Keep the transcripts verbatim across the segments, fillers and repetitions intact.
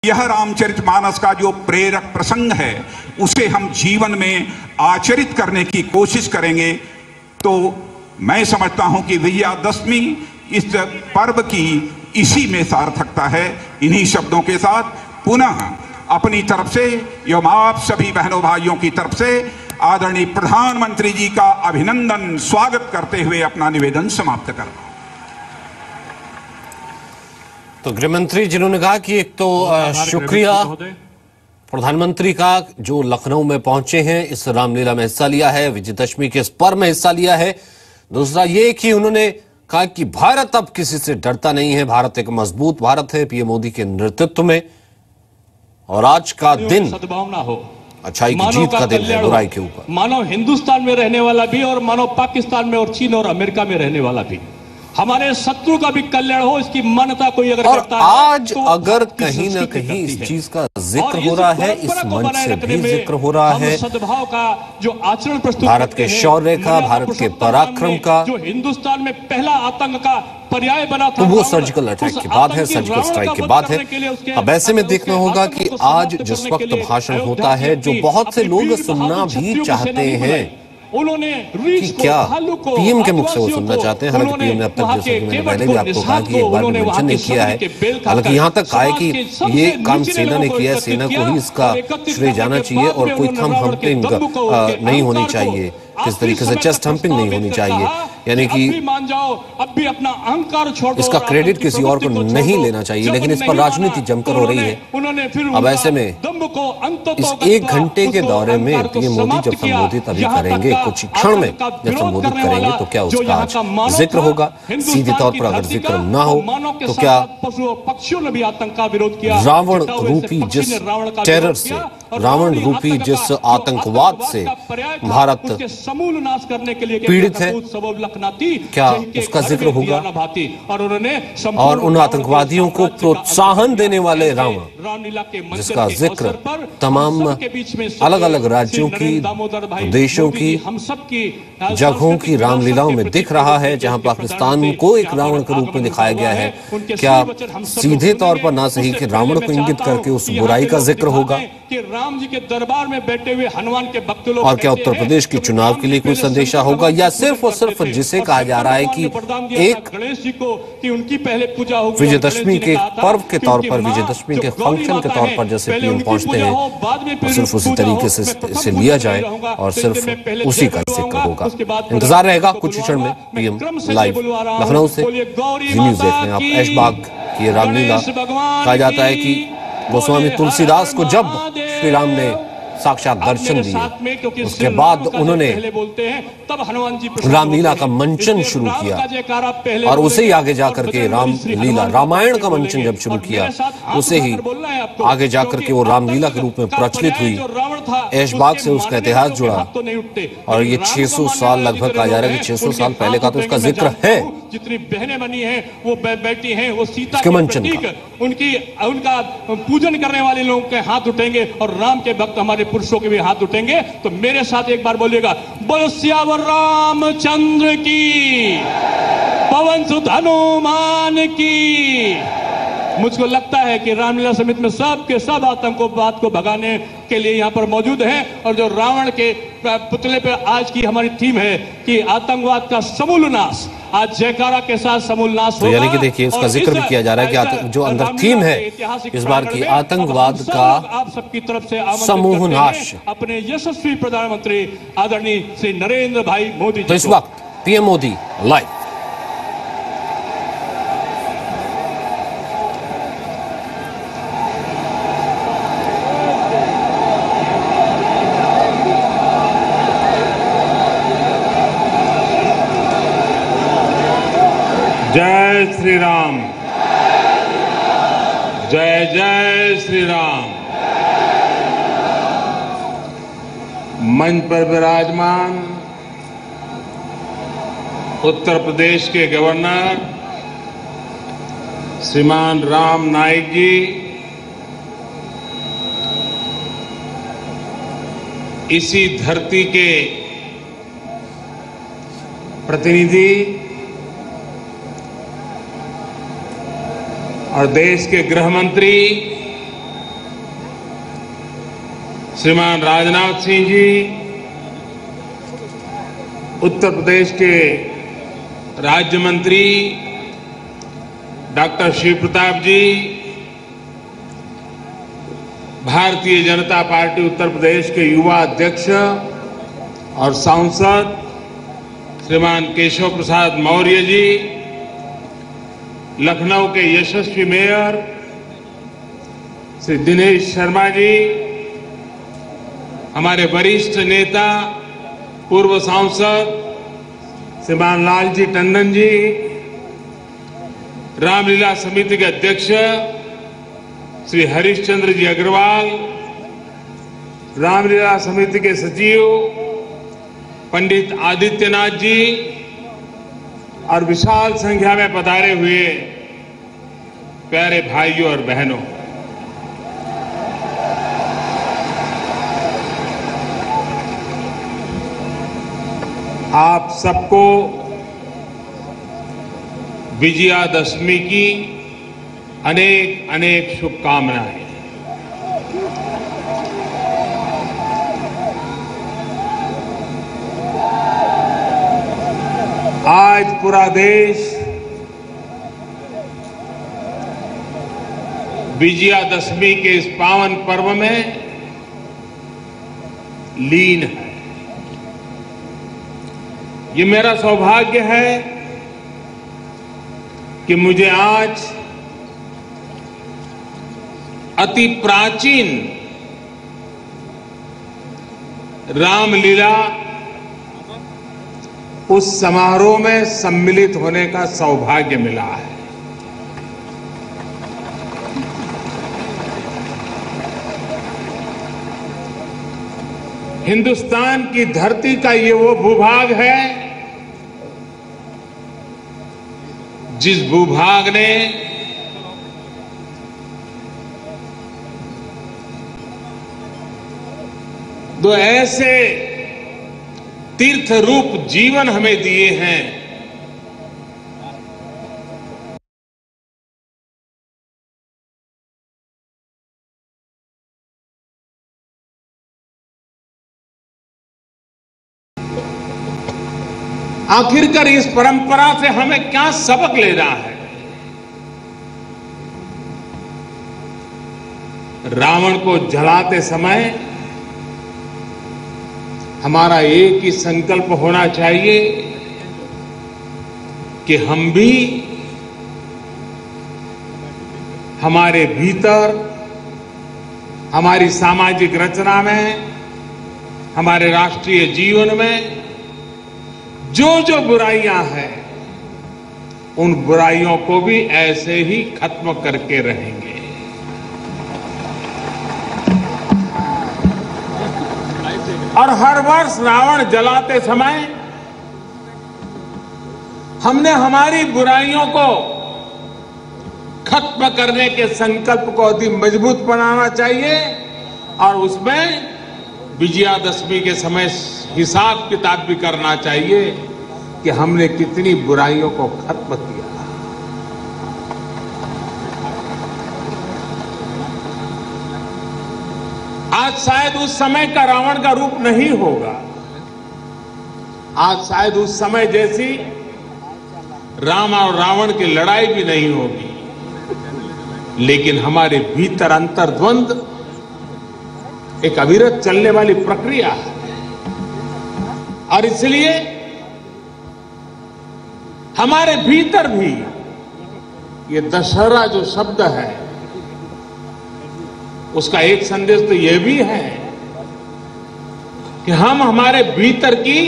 यह रामचरितमानस का जो प्रेरक प्रसंग है उसे हम जीवन में आचरित करने की कोशिश करेंगे तो मैं समझता हूं कि विजयादशमी इस पर्व की इसी में सार्थकता है। इन्हीं शब्दों के साथ पुनः अपनी तरफ से एवं आप सभी बहनों भाइयों की तरफ से आदरणीय प्रधानमंत्री जी का अभिनंदन स्वागत करते हुए अपना निवेदन समाप्त करता हूं। तो गृहमंत्री जिन्होंने कहा कि एक तो शुक्रिया प्रधानमंत्री का जो लखनऊ में पहुंचे हैं, इस रामलीला में हिस्सा लिया है, विजयदशमी के इस पर्व में हिस्सा लिया है। दूसरा ये कि उन्होंने कहा कि भारत अब किसी से डरता नहीं है, भारत एक मजबूत भारत है पीएम मोदी के नेतृत्व में, और आज का दिन सद्भावना हो, अच्छाई की जीत का दिन है बुराई के ऊपर। मानव हिंदुस्तान में रहने वाला भी और मानव पाकिस्तान में और चीन और अमेरिका में रहने वाला भी, हमारे शत्रु का भी कल्याण हो, इसकी मान्यता कोई अगर और करता आज है तो अगर कहीं ना कहीं इस चीज का जिक्र हो रहा है, इस मंच से भी जिक्र हो रहा है सद्भाव का जो आचरण प्रस्तुत भारत के शौर्य का, भारत के पराक्रम का, जो हिंदुस्तान में पहला आतंक का पर्याय बना था, तो वो सर्जिकल अटैक की बात है, सर्जिकल स्ट्राइक की बात है। अब ऐसे में देखना होगा कि आज जिस वक्त भाषण होता है जो बहुत से लोग सुनना भी चाहते हैं उन्होंने कि क्या पीएम के मुख से वो सुनना चाहते हैं। हालांकि पीएम ने अब तक, जैसे कि मैंने पहले भी आपको कहा कि एक बार भी मेंशन नहीं किया है, हालांकि यहां तक कहा है कि ये काम सेना ने किया है, सेना को ही इसका श्रेय जाना चाहिए और कोई थम हम्पिंग नहीं होनी चाहिए, किस तरीके से चेस्ट हम्पिंग नहीं होनी चाहिए, यानी कि मान जाओ, अब भी अपना अहंकार छोड़ दो, इसका क्रेडिट किसी और को नहीं लेना चाहिए। लेकिन इस पर राजनीति जमकर हो रही है। अब ऐसे में इस एक घंटे के दौरे में पीएम मोदी जब संबोधित अभी करेंगे, कुछ क्षण में जब संबोधित करेंगे, तो क्या उसका आज जिक्र होगा? सीधे तौर पर अगर जिक्र ना हो तो क्या पक्षियों ने भी आतंक का विरोध किया? रावण रूपी जिस टेरर से, रावण रूपी जिस आतंकवाद से भारत समूल नाश करने के लिए पीड़ित है, क्या उसका जिक्र होगा? और उन्होंने और उन आतंकवादियों को प्रोत्साहन देने वाले रावण, जिसका जिक्र तमाम अलग अलग राज्यों की, देशों की, जगहों की रामलीलाओं में दिख रहा है, जहां पाकिस्तान को एक रावण के रूप में दिखाया गया है, क्या सीधे तौर पर ना सही कि रावण को इंगित करके उस बुराई का जिक्र होगा? कि राम जी के दरबार में बैठे हुए हनुमान के भक्त लोग, और क्या उत्तर प्रदेश की चुनाव के लिए कोई संदेशा होगा, या सिर्फ और सिर्फ जिसे कहा जा रहा है कि एक गणेश जी को कि उनकी पहले पूजा होगी, विजयदशमी के पर्व के तौर पर, विजयदशमी के फंक्शन के तौर पर जैसे पीएम पहुंचते हैं, और सिर्फ उसी तरीके से इसे लिया जाए और सिर्फ उसी का जिक्र होगा। इंतजार रहेगा कुछ क्षण में पीएम लाइव लखनऊ से जी न्यूज देख रहे हैं आप। ऐशबाग की रामलीला, कहा जाता है कि गोस्वामी तुलसीदास को जब श्री राम ने साक्षात दर्शन दिए, उसके बाद उन्होंने रामलीला का मंचन शुरू किया, और उसे ही आगे जाकर के रामलीला, रामायण का मंचन जब शुरू किया, उसे ही आगे जाकर के वो रामलीला के रूप में प्रचलित हुई। ऐशबाग से उसका इतिहास जुड़ा, और ये छह सौ साल लगभग कहा जा रहा है कि छह सौ साल पहले का तो उसका जिक्र है। जितनी बहनें बनी हैं वो बैठी हैं, वो सीता के प्रतीक, उनकी उनका पूजन करने वाले लोगों के हाथ उठेंगे और राम के भक्त हमारे पुरुषों के भी हाथ उठेंगे। तो मेरे साथ एक बार बोलिएगा, बोलो सियावर रामचंद्र की, पवन सुत हनुमान की। मुझको लगता है कि रामलीला समिति में सब के सब आतंकवाद को भगाने के लिए यहाँ पर मौजूद हैं, और जो रावण के पुतले पर आज की हमारी थीम है कि आतंकवाद का समूल नाश, आज जयकारा के साथ समूल नाश होगा। तो यानी कि देखिए उसका जिक्र भी किया जा रहा है कि जो अंदर थीम है इस बार की आतंकवाद का आप सबकी तरफ से समूह नाश, अपने यशस्वी प्रधानमंत्री आदरणीय श्री नरेंद्र भाई मोदी जी। तो इस वक्त पीएम मोदी लाइव। जय श्री राम, जय जय श्री राम। मंच पर विराजमान उत्तर प्रदेश के गवर्नर श्रीमान राम नाईक जी, इसी धरती के प्रतिनिधि और देश के गृह मंत्री श्रीमान राजनाथ सिंह जी, उत्तर प्रदेश के राज्य मंत्री डॉक्टर शिव प्रताप जी, भारतीय जनता पार्टी उत्तर प्रदेश के युवा अध्यक्ष और सांसद श्रीमान केशव प्रसाद मौर्य जी, लखनऊ के यशस्वी मेयर श्री दिनेश शर्मा जी, हमारे वरिष्ठ नेता पूर्व सांसद श्रीमान लालजी टंडन जी, रामलीला समिति के अध्यक्ष श्री हरिश्चंद्र जी अग्रवाल, रामलीला समिति के सचिव पंडित आदित्यनाथ जी और विशाल संख्या में पधारे हुए प्यारे भाइयों और बहनों, आप सबको विजयादशमी की अनेक अनेक शुभकामनाएं। आज पूरा देश विजयादशमी के इस पावन पर्व में लीन है। ये मेरा सौभाग्य है कि मुझे आज अति प्राचीन रामलीला उस समारोह में सम्मिलित होने का सौभाग्य मिला है। हिंदुस्तान की धरती का ये वो भूभाग है जिस भूभाग ने दो ऐसे तीर्थ रूप जीवन हमें दिए हैं, आखिरकार इस परंपरा से हमें क्या सबक लेना है। रावण को जलाते समय हमारा एक ही संकल्प होना चाहिए कि हम भी हमारे भीतर, हमारी सामाजिक रचना में, हमारे राष्ट्रीय जीवन में जो जो बुराइयां हैं, उन बुराइयों को भी ऐसे ही खत्म करके रहेंगे। और हर वर्ष रावण जलाते समय हमने हमारी बुराइयों को खत्म करने के संकल्प को अधिक मजबूत बनाना चाहिए और उसमें विजयादशमी के समय हिसाब किताब भी करना चाहिए कि हमने कितनी बुराइयों को खत्म किया। आज शायद उस समय का रावण का रूप नहीं होगा, आज शायद उस समय जैसी राम और रावण की लड़ाई भी नहीं होगी, लेकिन हमारे भीतर अंतर्द्वंद एक अविरत चलने वाली प्रक्रिया है। और इसलिए हमारे भीतर भी ये दशहरा जो शब्द है, उसका एक संदेश तो यह भी है कि हम हमारे भीतर की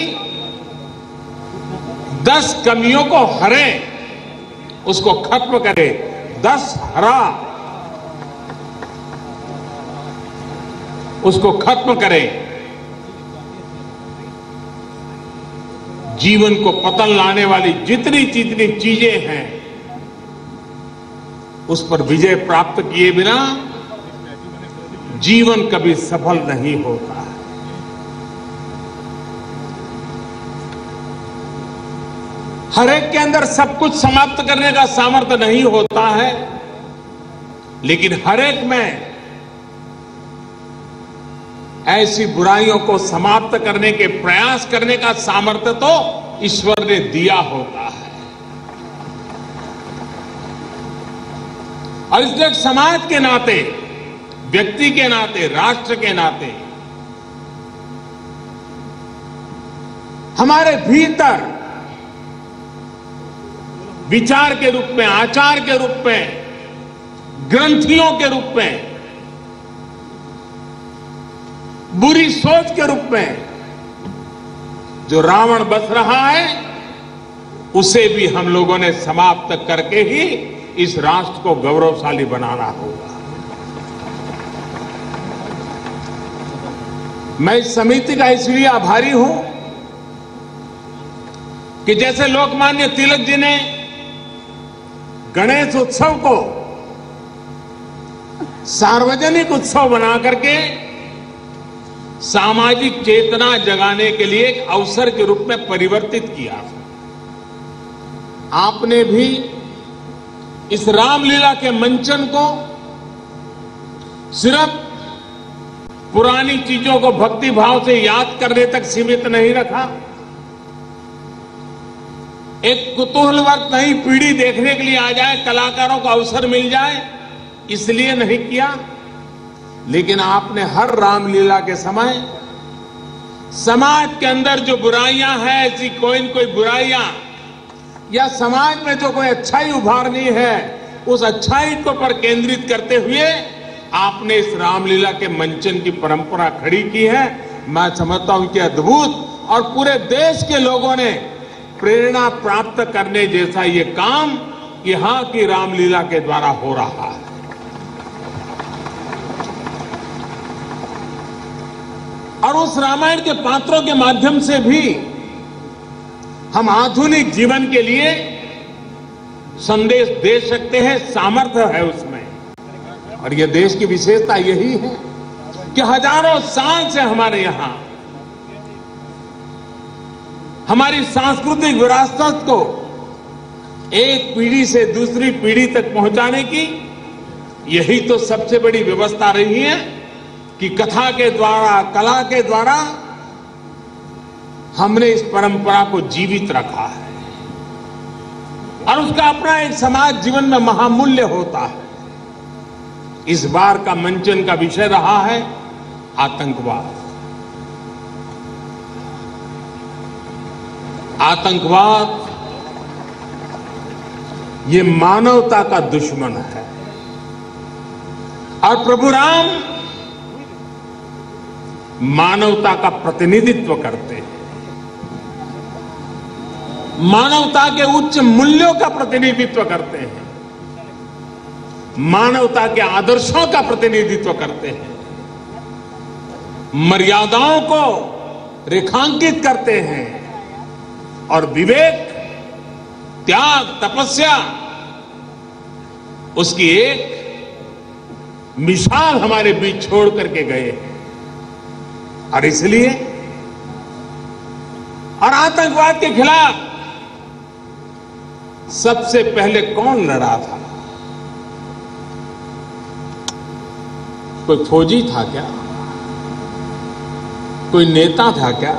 दस कमियों को हरें, उसको खत्म करें। दस हरा, उसको खत्म करें। जीवन को पतन लाने वाली जितनी जितनी चीजें हैं, उस पर विजय प्राप्त किए बिना जीवन कभी सफल नहीं होता है। हर एक के अंदर सब कुछ समाप्त करने का सामर्थ्य नहीं होता है, लेकिन हर एक में ऐसी बुराइयों को समाप्त करने के प्रयास करने का सामर्थ्य तो ईश्वर ने दिया होता है। और इसलिए समाज के नाते, व्यक्ति के नाते, राष्ट्र के नाते हमारे भीतर विचार के रूप में, आचार के रूप में, ग्रंथियों के रूप में, बुरी सोच के रूप में जो रावण बस रहा है, उसे भी हम लोगों ने समाप्त करके ही इस राष्ट्र को गौरवशाली बनाना होगा। मैं इस समिति का इसलिए आभारी हूं कि जैसे लोकमान्य तिलक जी ने गणेश उत्सव को सार्वजनिक उत्सव बना करके सामाजिक चेतना जगाने के लिए एक अवसर के रूप में परिवर्तित किया, आपने भी इस रामलीला के मंचन को सिर्फ पुरानी चीजों को भक्ति भाव से याद करने तक सीमित नहीं रखा, एक कुतूहलवर्त नई पीढ़ी देखने के लिए आ जाए, कलाकारों को अवसर मिल जाए, इसलिए नहीं किया। लेकिन आपने हर रामलीला के समय समाज के अंदर जो बुराइयां हैं, ऐसी कोई न कोई बुराइयां, या समाज में जो कोई अच्छाई उभारनी है, उस अच्छाई को पर केंद्रित करते हुए आपने इस रामलीला के मंचन की परंपरा खड़ी की है। मैं समझता हूं कि अद्भुत, और पूरे देश के लोगों ने प्रेरणा प्राप्त करने जैसा ये काम यहां की रामलीला के द्वारा हो रहा है। और उस रामायण के पात्रों के माध्यम से भी हम आधुनिक जीवन के लिए संदेश दे सकते हैं, सामर्थ्य है उसमें। और यह देश की विशेषता यही है कि हजारों साल से हमारे यहां हमारी सांस्कृतिक विरासत को एक पीढ़ी से दूसरी पीढ़ी तक पहुंचाने की यही तो सबसे बड़ी व्यवस्था रही है कि कथा के द्वारा, कला के द्वारा हमने इस परंपरा को जीवित रखा है। और उसका अपना एक समाज जीवन में महामूल्य होता है। इस बार का मंचन का विषय रहा है आतंकवाद। आतंकवाद ये मानवता का दुश्मन है, और प्रभु राम मानवता का प्रतिनिधित्व करते हैं, मानवता के उच्च मूल्यों का प्रतिनिधित्व करते हैं, मानवता के आदर्शों का प्रतिनिधित्व करते हैं, मर्यादाओं को रेखांकित करते हैं, और विवेक, त्याग, तपस्या उसकी एक मिसाल हमारे बीच छोड़ करके गए हैं। और इसलिए, और आतंकवाद के खिलाफ सबसे पहले कौन लड़ा था? कोई फौजी था क्या? कोई नेता था क्या?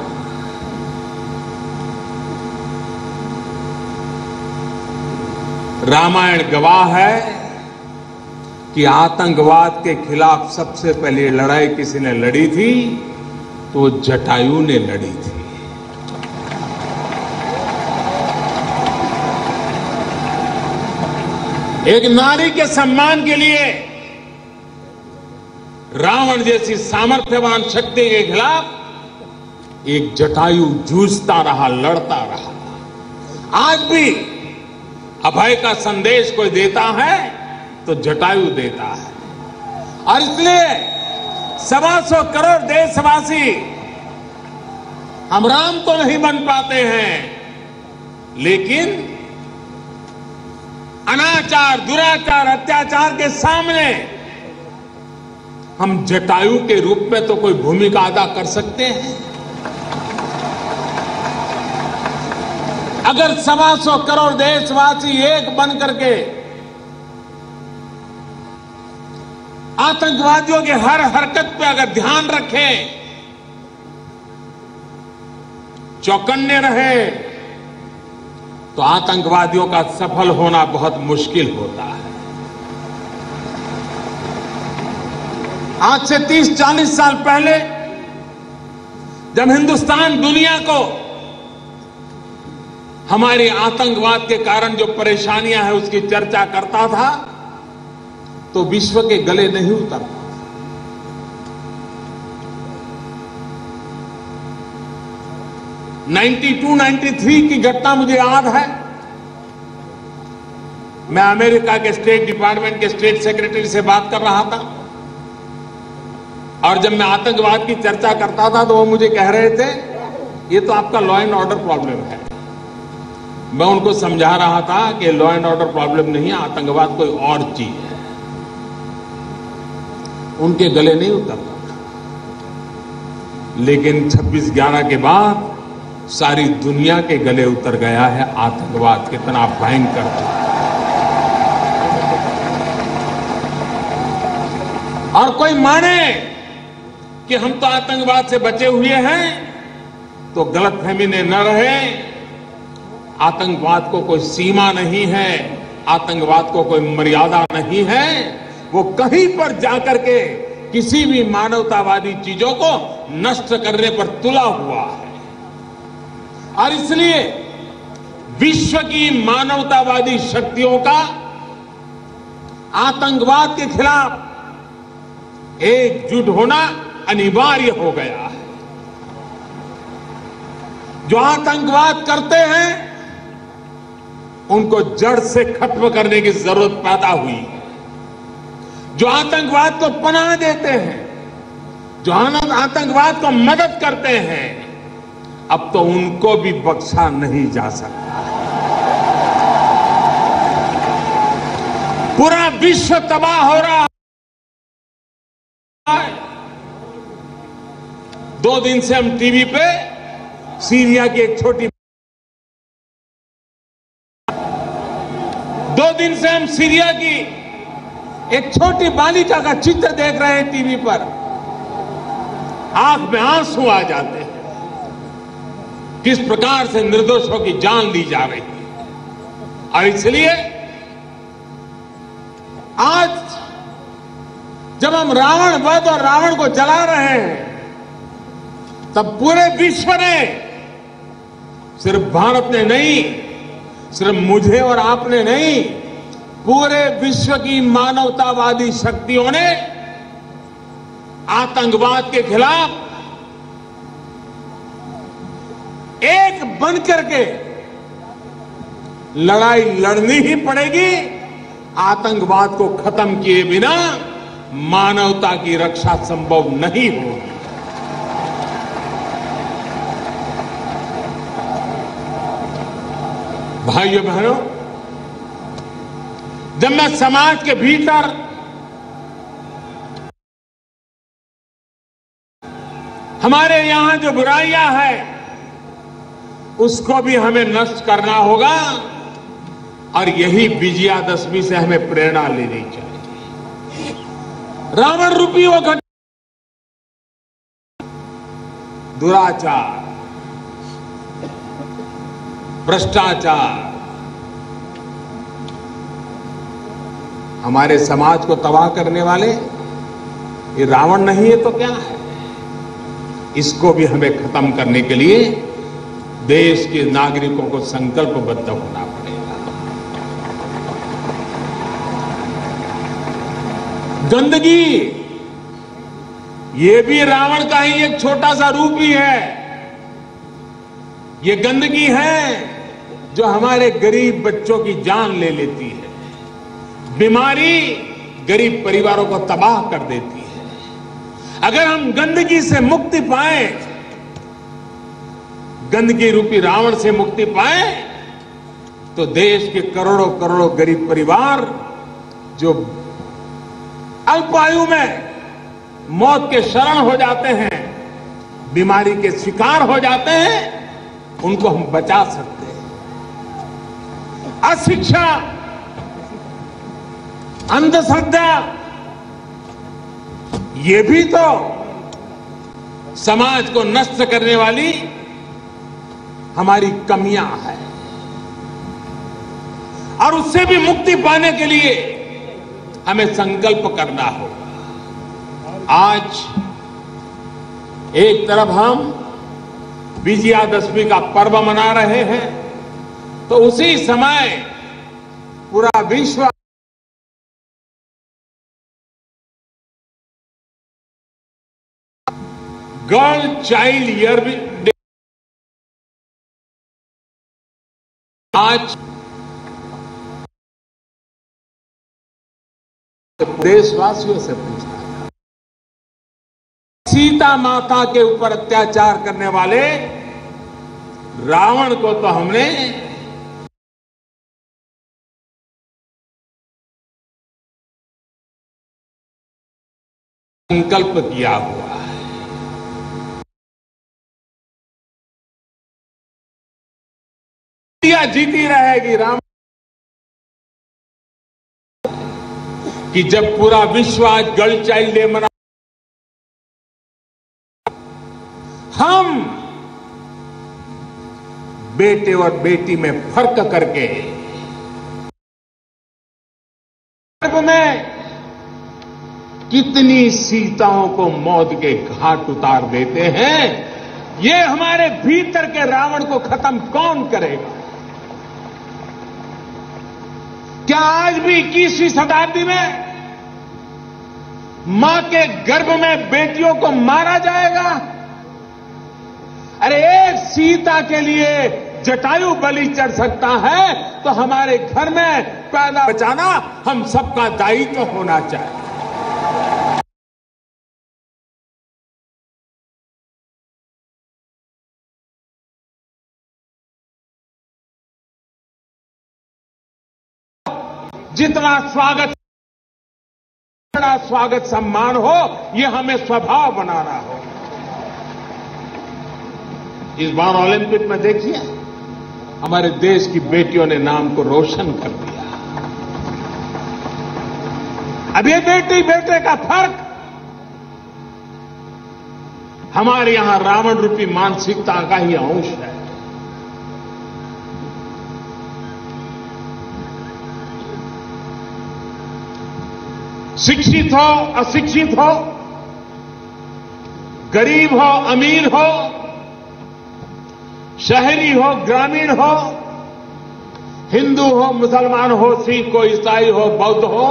रामायण गवाह है कि आतंकवाद के खिलाफ सबसे पहले लड़ाई किसी ने लड़ी थी तो जटायु ने लड़ी थी। एक नारी के सम्मान के लिए रावण जैसी सामर्थ्यवान शक्ति के खिलाफ एक जटायु जूझता रहा, लड़ता रहा। आज भी अभय का संदेश कोई देता है तो जटायु देता है। और इसलिए सवा सौ करोड़ देशवासी हम राम तो नहीं बन पाते हैं, लेकिन अनाचार, दुराचार, अत्याचार के सामने हम जटायु के रूप में तो कोई भूमिका अदा कर सकते हैं। अगर सवा सौ करोड़ देशवासी एक बन करके आतंकवादियों के हर हरकत पे अगर ध्यान रखें, चौकन्ने रहे तो आतंकवादियों का सफल होना बहुत मुश्किल होता है। आज से तीस चालीस साल पहले जब हिंदुस्तान दुनिया को हमारे आतंकवाद के कारण जो परेशानियां हैं उसकी चर्चा करता था तो विश्व के गले नहीं उतरता। बानवे तिरानवे की घटना मुझे याद है। मैं अमेरिका के स्टेट डिपार्टमेंट के स्टेट सेक्रेटरी से बात कर रहा था और जब मैं आतंकवाद की चर्चा करता था तो वो मुझे कह रहे थे ये तो आपका लॉ एंड ऑर्डर प्रॉब्लम है। मैं उनको समझा रहा था कि लॉ एंड ऑर्डर प्रॉब्लम नहीं है, आतंकवाद कोई और चीज है। उनके गले नहीं उतरता। लेकिन छब्बीस ग्यारह के बाद सारी दुनिया के गले उतर गया है आतंकवाद कितना भयंकर था। और कोई माने कि हम तो आतंकवाद से बचे हुए हैं तो गलतफहमी ने न रहे। आतंकवाद को कोई सीमा नहीं है, आतंकवाद को कोई मर्यादा नहीं है। वो कहीं पर जाकर के किसी भी मानवतावादी चीजों को नष्ट करने पर तुला हुआ है। और इसलिए विश्व की मानवतावादी शक्तियों का आतंकवाद के खिलाफ एकजुट होना अनिवार्य हो गया है। जो आतंकवाद करते हैं उनको जड़ से खत्म करने की जरूरत पैदा हुई है। जो आतंकवाद को पनाह देते हैं, जो आतंकवाद को मदद करते हैं, अब तो उनको भी बख्शा नहीं जा सकता। पूरा विश्व तबाह हो रहा है। दो दिन से हम टीवी पे सीरिया की एक छोटी दो दिन से हम सीरिया की एक छोटी बालिका का चित्र देख रहे हैं टीवी पर। आंख में आंसू आ जाते हैं। किस प्रकार से निर्दोषों की जान ली जा रही है। और इसलिए आज जब हम रावण वध और रावण को जला रहे हैं तब पूरे विश्व ने, सिर्फ भारत ने नहीं, सिर्फ मुझे और आपने नहीं, पूरे विश्व की मानवतावादी शक्तियों ने आतंकवाद के खिलाफ एक बनकर के लड़ाई लड़नी ही पड़ेगी। आतंकवाद को खत्म किए बिना मानवता की रक्षा संभव नहीं होगी। भाइयों बहनों, जब मैं समाज के भीतर हमारे यहां जो बुराइयां हैं उसको भी हमें नष्ट करना होगा और यही विजयादशमी से हमें प्रेरणा लेनी चाहिए। रावण रूपी वो घटना, दुराचार, भ्रष्टाचार हमारे समाज को तबाह करने वाले ये रावण नहीं है तो क्या है। इसको भी हमें खत्म करने के लिए देश के नागरिकों को संकल्पबद्ध होना पड़ेगा। गंदगी ये भी रावण का ही एक छोटा सा रूप ही है। ये गंदगी है जो हमारे गरीब बच्चों की जान ले लेती है। बीमारी गरीब परिवारों को तबाह कर देती है। अगर हम गंदगी से मुक्ति पाए, गंदगी रूपी रावण से मुक्ति पाए, तो देश के करोड़ों करोड़ों गरीब परिवार जो अल्पायु में मौत के शरण हो जाते हैं, बीमारी के शिकार हो जाते हैं, उनको हम बचा सकते हैं। अशिक्षा, अंधश्रद्धा ये भी तो समाज को नष्ट करने वाली हमारी कमियां हैं और उससे भी मुक्ति पाने के लिए हमें संकल्प करना होगा। आज एक तरफ हम विजयादशमी का पर्व मना रहे हैं, तो उसी समय पूरा विश्व गर्ल चाइल्ड ईयर डे आज देशवासियों से पूछना है, सीता माता के ऊपर अत्याचार करने वाले रावण को तो हमने संकल्प किया हुआ है। इंडिया जीती रहेगी राम कि जब पूरा विश्व आज गर्ल चाइल्ड डे मना, हम बेटे और बेटी में फर्क करके में कितनी सीताओं को मौत के घाट उतार देते हैं, ये हमारे भीतर के रावण को खत्म कौन करेगा? क्या आज भी इक्कीसवीं शताब्दी में मां के गर्भ में बेटियों को मारा जाएगा? अरे एक सीता के लिए जटायु बलि चढ़ सकता है, तो हमारे घर में पैदा बचाना हम सबका दायित्व होना चाहिए। जितना स्वागत बड़ा स्वागत सम्मान हो, ये हमें स्वभाव बनाना हो। इस बार ओलंपिक में देखिए, हमारे देश की बेटियों ने नाम को रोशन कर दिया। अब ये बेटी बेटे का फर्क हमारे यहां रावण रूपी मानसिकता का ही अंश है। शिक्षित हो अशिक्षित हो, गरीब हो अमीर हो, शहरी हो ग्रामीण हो, हिंदू हो मुसलमान हो, सिख हो ईसाई हो बौद्ध हो,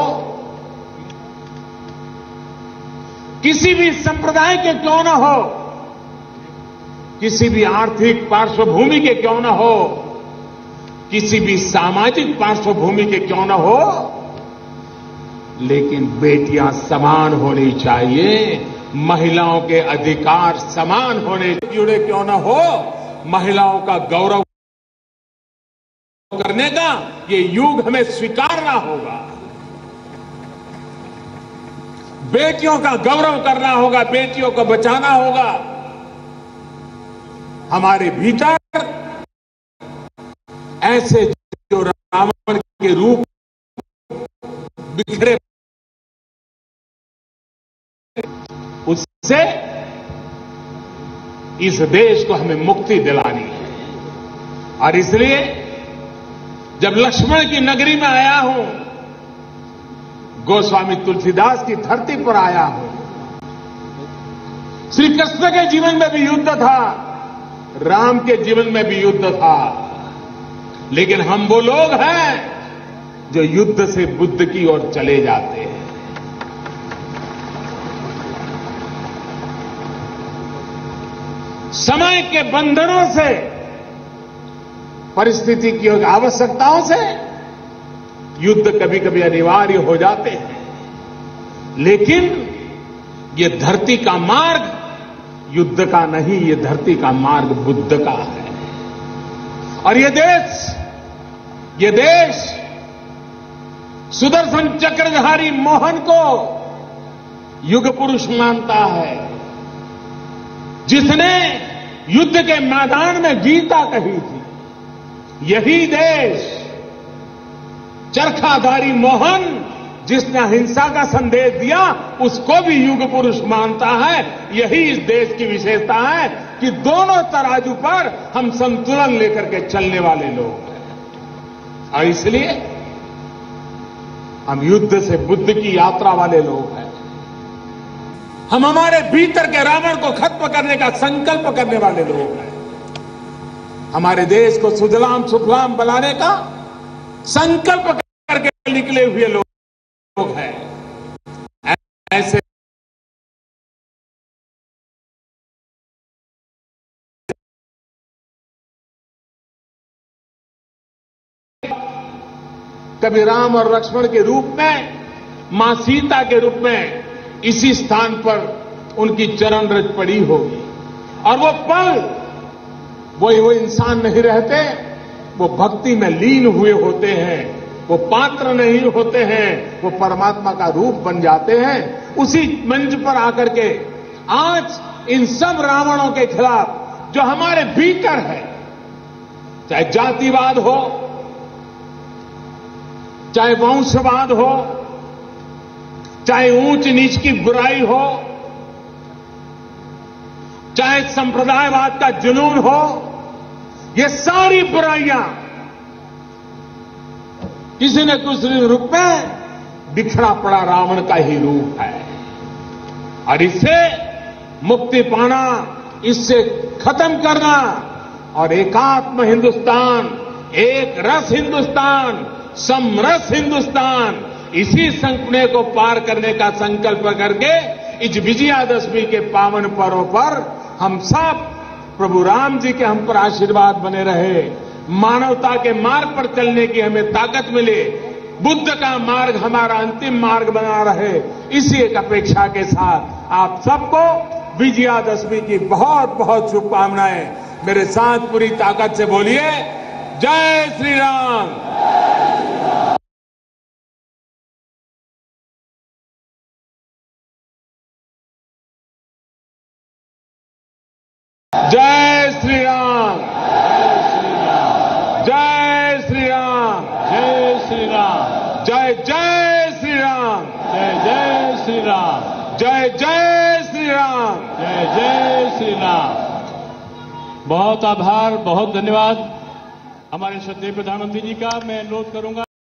किसी भी संप्रदाय के क्यों न हो, किसी भी आर्थिक पार्श्वभूमि के क्यों न हो, किसी भी सामाजिक पार्श्वभूमि के क्यों न हो, लेकिन बेटियां समान होनी चाहिए, महिलाओं के अधिकार समान होने जुड़े क्यों न हो, महिलाओं का गौरव करने का ये युग हमें स्वीकारना होगा। बेटियों का गौरव करना होगा, बेटियों को बचाना होगा। हमारे भीतर ऐसे जो रावण के रूप बिखरे, उससे इस देश को हमें मुक्ति दिलानी है। और इसलिए जब लक्ष्मण की नगरी में आया हूं, गोस्वामी तुलसीदास की धरती पर आया हूं, श्री कृष्ण के जीवन में भी युद्ध था, राम के जीवन में भी युद्ध था, लेकिन हम वो लोग हैं जो युद्ध से बुद्ध की ओर चले जाते हैं। समय के बंधनों से, परिस्थिति की आवश्यकताओं से युद्ध कभी कभी अनिवार्य हो जाते हैं, लेकिन ये धरती का मार्ग युद्ध का नहीं, ये धरती का मार्ग बुद्ध का है। और ये देश ये देश सुदर्शन चक्रधारी मोहन को युग पुरुष मानता है, जिसने युद्ध के मैदान में गीता कही थी। यही देश चरखाधारी मोहन, जिसने अहिंसा का संदेश दिया, उसको भी युग पुरुष मानता है। यही इस देश की विशेषता है। कि दोनों तराजू पर हम संतुलन लेकर के चलने वाले लोग हैं। और इसलिए हम युद्ध से बुद्ध की यात्रा वाले लोग हैं। हम हमारे भीतर के रावण को खत्म करने का संकल्प करने वाले लोग हैं। हमारे देश को सुजलाम सुफलाम बनाने का संकल्प करके निकले हुए लोग हैं। ऐसे कभी राम और लक्ष्मण के रूप में, मां सीता के रूप में इसी स्थान पर उनकी चरण रज पड़ी होगी। और वो पल वही वो इंसान नहीं रहते, वो भक्ति में लीन हुए होते हैं, वो पात्र नहीं होते हैं, वो परमात्मा का रूप बन जाते हैं। उसी मंच पर आकर के आज इन सब रावणों के खिलाफ जो हमारे भीतर है, चाहे जातिवाद हो, चाहे वंशवाद हो, चाहे ऊंच नीच की बुराई हो, चाहे संप्रदायवाद का जुनून हो, ये सारी बुराइयां किसी न किसी रूप में बिखरा पड़ा रावण का ही रूप है। और इससे मुक्ति पाना, इससे खत्म करना और एकात्म हिंदुस्तान, एक रस हिंदुस्तान, समरस हिंदुस्तान, इसी संकट को पार करने का संकल्प करके इस विजयादशमी के पावन पर्व पर हम सब प्रभु राम जी के हम पर आशीर्वाद बने रहे, मानवता के मार्ग पर चलने की हमें ताकत मिले, बुद्ध का मार्ग हमारा अंतिम मार्ग बना रहे, इसी एक अपेक्षा के साथ आप सबको विजयादशमी की बहुत बहुत शुभकामनाएं। मेरे साथ पूरी ताकत से बोलिए, जय श्री राम। जय श्री राम, जय श्री राम, जय श्री राम, जय जय श्री राम, जय जय श्री राम, जय जय श्री राम, जय जय श्री राम। बहुत आभार, बहुत धन्यवाद हमारे श्रद्धेय प्रधानमंत्री जी का। मैं अनुरोध करूंगा